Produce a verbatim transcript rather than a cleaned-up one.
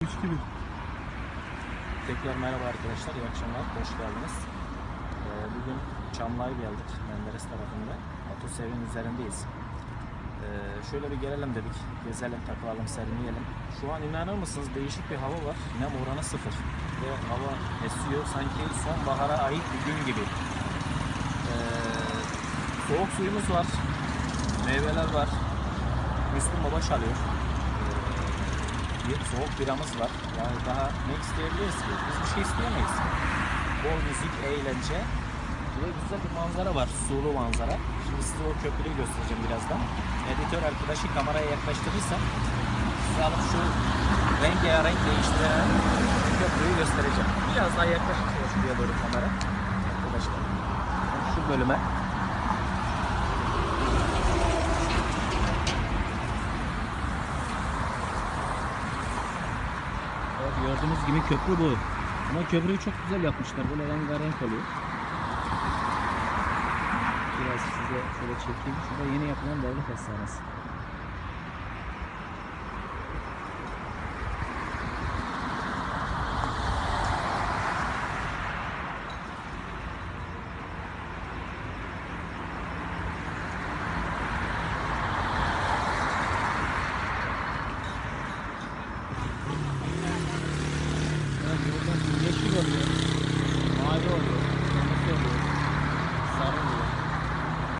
Tekrar merhaba arkadaşlar, iyi akşamlar, hoş geldiniz. Ee, bugün Çamlı'ya geldik, Menderes tarafında. Otosev'in üzerindeyiz. Ee, şöyle bir gelelim dedik, gezelim, takılalım, serinleyelim. Şu an inanır mısınız değişik bir hava var, nem oranı sıfır. Ve hava esiyor, sanki sonbahara ait bir gün gibi. Ee, soğuk suyumuz var, meyveler var, Müslüm Baba çalıyor. Bir soğuk biramız var. Yani daha ne isteyebiliriz ki? Biz bir şey isteyemeyiz. Bol müzik, eğlence ve güzel bir manzara var. Sulu manzara. Şimdi size o köprüyü göstereceğim birazdan. Editör arkadaşı kameraya yaklaştırırsa size alıp şu rengarenk değiştiren köprüyü göstereceğim. Biraz daha yaklaşırsanız şuraya doğru kamera. Arkadaşlar şu bölüme. Gördüğünüz gibi köprü bu. Ama köprüyü çok güzel yapmışlar. Böyle rengarenk oluyor. Biraz size şöyle çekeyim. Şurada yeni yapılan devlet hastanesi.